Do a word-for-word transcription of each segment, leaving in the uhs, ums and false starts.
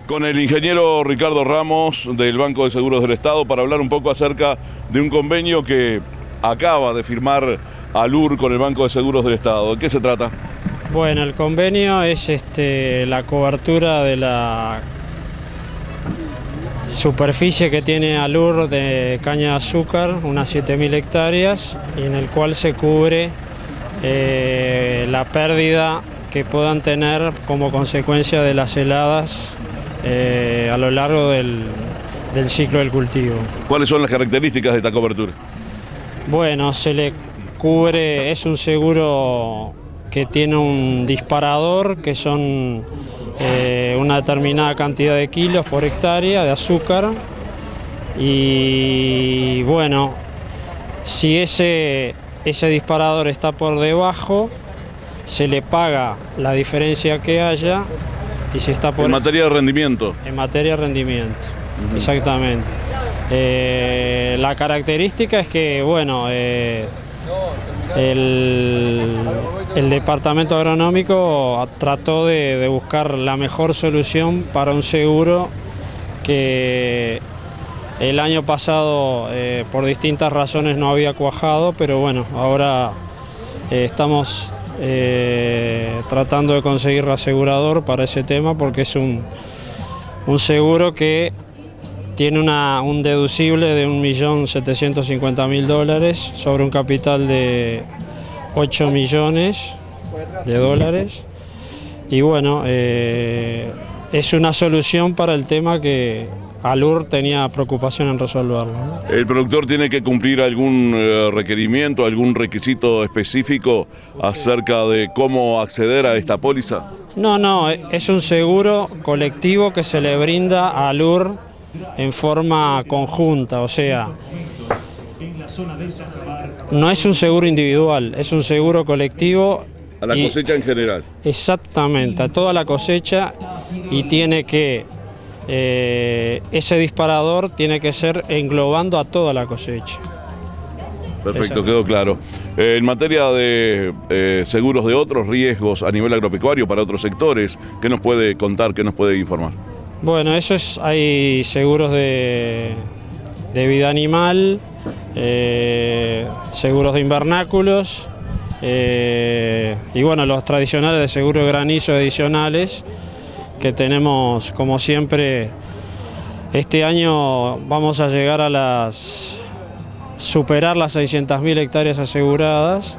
Con el ingeniero Ricardo Ramos del Banco de Seguros del Estado para hablar un poco acerca de un convenio que acaba de firmar ALUR con el Banco de Seguros del Estado. ¿De qué se trata? Bueno, el convenio es este, la cobertura de la superficie que tiene ALUR de caña de azúcar, unas siete mil hectáreas, y en el cual se cubre eh, la pérdida que puedan tener como consecuencia de las heladas eh, a lo largo del, del ciclo del cultivo. ¿Cuáles son las características de esta cobertura? Bueno, se le cubre, es un seguro que tiene un disparador, que son eh, una determinada cantidad de kilos por hectárea de azúcar, y bueno, si ese, ese disparador está por debajo, se le paga la diferencia que haya, y si está por... En materia de rendimiento. En materia de rendimiento, uh-huh. Exactamente. Eh, la característica es que, bueno, eh, el, el departamento agronómico trató de, de buscar la mejor solución para un seguro que el año pasado eh, por distintas razones no había cuajado, pero bueno, ahora eh, estamos eh, tratando de conseguir asegurador para ese tema, porque es un, un seguro que tiene una, un deducible de un millón setecientos cincuenta mil dólares sobre un capital de ocho millones de dólares. Y bueno, eh, es una solución para el tema que ALUR tenía preocupación en resolverlo, ¿no? ¿El productor tiene que cumplir algún eh, requerimiento, algún requisito específico acerca de cómo acceder a esta póliza? No, no, es un seguro colectivo que se le brinda a ALUR en forma conjunta, o sea, no es un seguro individual, es un seguro colectivo. A la cosecha en general. Exactamente, a toda la cosecha, y tiene que, eh, ese disparador tiene que ser englobando a toda la cosecha. Perfecto, quedó claro. Eh, en materia de eh, seguros de otros riesgos a nivel agropecuario para otros sectores, ¿qué nos puede contar, qué nos puede informar? Bueno, eso es, hay seguros de, de vida animal, eh, seguros de invernáculos, eh, y bueno, los tradicionales de seguro de granizo adicionales que tenemos, como siempre. Este año vamos a llegar a las, superar las seiscientas mil hectáreas aseguradas,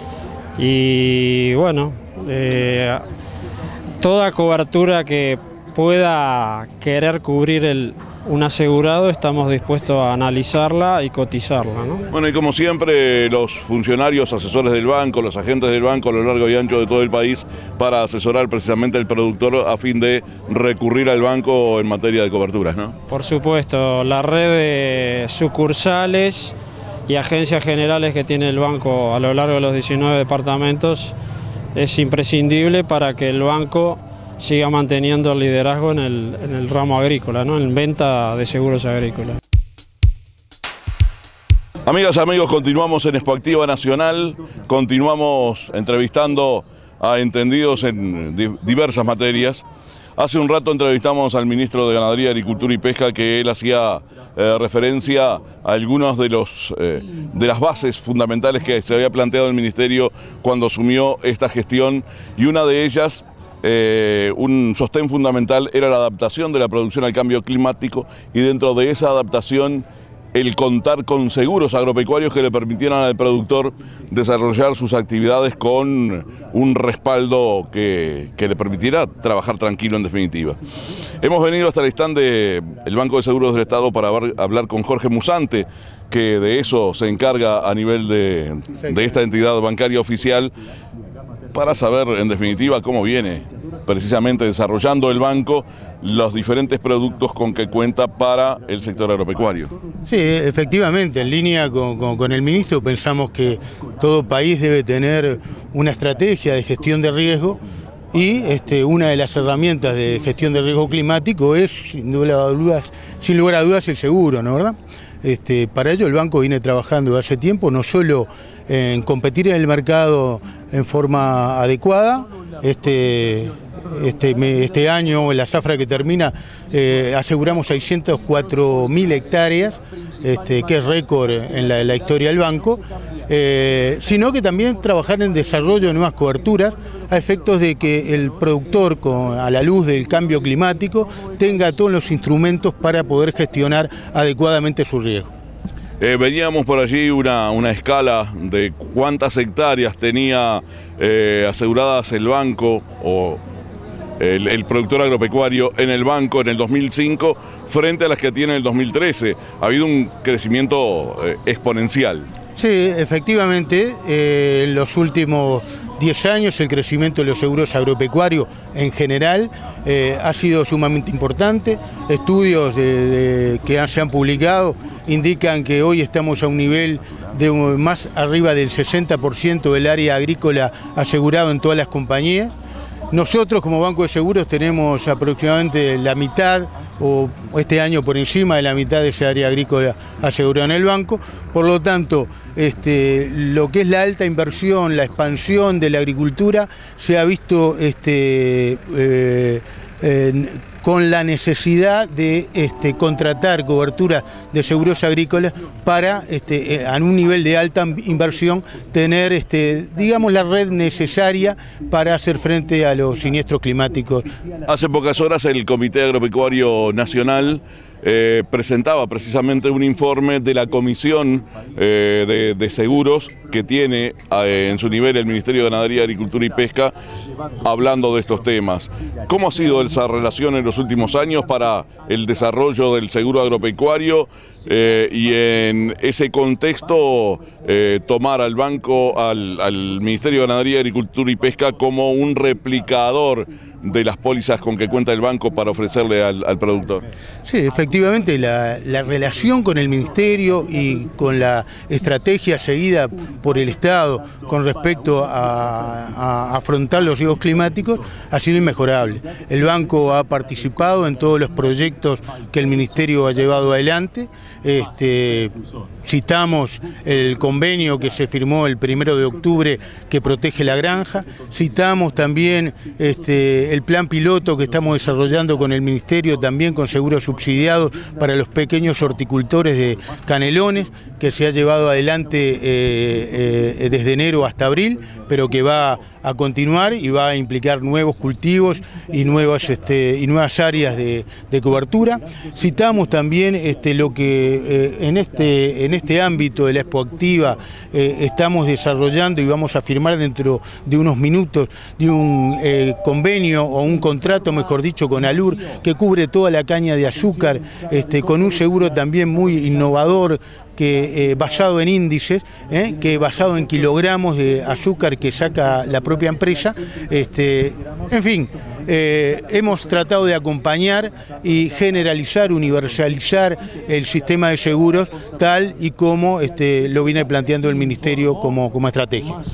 y bueno, eh, toda cobertura que pueda querer cubrir el, un asegurado, estamos dispuestos a analizarla y cotizarla, ¿no? Bueno, y como siempre, los funcionarios, asesores del banco, los agentes del banco a lo largo y ancho de todo el país para asesorar precisamente al productor a fin de recurrir al banco en materia de coberturas, ¿no? Por supuesto, la red de sucursales y agencias generales que tiene el banco a lo largo de los diecinueve departamentos es imprescindible para que el banco siga manteniendo el liderazgo en el, en el ramo agrícola, ¿no? En venta de seguros agrícolas. Amigas, amigos, continuamos en Expoactiva Nacional, continuamos entrevistando a entendidos en diversas materias. Hace un rato entrevistamos al ministro de Ganadería, Agricultura y Pesca, que él hacía eh, referencia a algunas de, los, eh, de las bases fundamentales que se había planteado el ministerio cuando asumió esta gestión, y una de ellas, Eh, un sostén fundamental, era la adaptación de la producción al cambio climático, y dentro de esa adaptación el contar con seguros agropecuarios que le permitieran al productor desarrollar sus actividades con un respaldo que, que le permitiera trabajar tranquilo en definitiva. Hemos venido hasta el stand del Banco de Seguros del Estado para hablar con Jorge Musante, que de eso se encarga a nivel de, de esta entidad bancaria oficial, para saber en definitiva cómo viene precisamente desarrollando el banco los diferentes productos con que cuenta para el sector agropecuario. Sí, efectivamente, en línea con, con, con el ministro, pensamos que todo país debe tener una estrategia de gestión de riesgo, y este, una de las herramientas de gestión de riesgo climático es, sin lugar a dudas, sin lugar a dudas el seguro, ¿no, verdad? Este, para ello el banco viene trabajando hace tiempo, no solo en competir en el mercado en forma adecuada, este, este, este año, la zafra que termina, eh, aseguramos seiscientas cuatro mil hectáreas, este, que es récord en la, en la historia del banco, eh, sino que también trabajar en desarrollo de nuevas coberturas a efectos de que el productor, con, a la luz del cambio climático, tenga todos los instrumentos para poder gestionar adecuadamente su riesgo. Eh, veníamos por allí una, una escala de cuántas hectáreas tenía eh, aseguradas el banco o el, el productor agropecuario en el banco en el dos mil cinco frente a las que tiene en el dos mil trece. Ha habido un crecimiento eh, exponencial. Sí, efectivamente, eh, en los últimos diez años el crecimiento de los seguros agropecuarios en general eh, ha sido sumamente importante. Estudios de, de, que se han publicado indican que hoy estamos a un nivel de un, más arriba del sesenta por ciento del área agrícola asegurado en todas las compañías. Nosotros como Banco de Seguros tenemos aproximadamente la mitad o este año por encima de la mitad de esa área agrícola asegurada en el banco. Por lo tanto, este, lo que es la alta inversión, la expansión de la agricultura se ha visto este, eh, eh, con la necesidad de este, contratar coberturas de seguros agrícolas para, este, a un nivel de alta inversión, tener, este, digamos, la red necesaria para hacer frente a los siniestros climáticos. Hace pocas horas el Comité Agropecuario Nacional eh, presentaba precisamente un informe de la Comisión eh, de, de Seguros que tiene eh, en su nivel el Ministerio de Ganadería, Agricultura y Pesca, hablando de estos temas. ¿Cómo ha sido esa relación en los últimos años para el desarrollo del seguro agropecuario eh, y en ese contexto eh, tomar al banco, al, al Ministerio de Ganadería, Agricultura y Pesca como un replicador de las pólizas con que cuenta el banco para ofrecerle al, al productor? Sí, efectivamente la, la relación con el Ministerio y con la estrategia seguida por el Estado con respecto a, a afrontar los riesgos climáticos ha sido inmejorable. El banco ha participado en todos los proyectos que el Ministerio ha llevado adelante. Este, citamos el convenio que se firmó el primero de octubre que protege la granja, citamos también este, el plan piloto que estamos desarrollando con el Ministerio, también con seguros subsidiados para los pequeños horticultores de canelones, que se ha llevado adelante eh, eh, desde enero hasta abril, pero que va a continuar y va a implicar nuevos cultivos y nuevas, este, y nuevas áreas de, de cobertura. Citamos también este, lo que eh, en, este, en este ámbito de la Expoactiva eh, estamos desarrollando y vamos a firmar dentro de unos minutos de un eh, convenio o un contrato, mejor dicho, con Alur, que cubre toda la caña de azúcar, este, con un seguro también muy innovador, que eh, basado en índices, eh, que basado en kilogramos de azúcar que saca la propia empresa. Este, en fin, eh, hemos tratado de acompañar y generalizar, universalizar el sistema de seguros tal y como este, lo viene planteando el Ministerio como, como estrategia.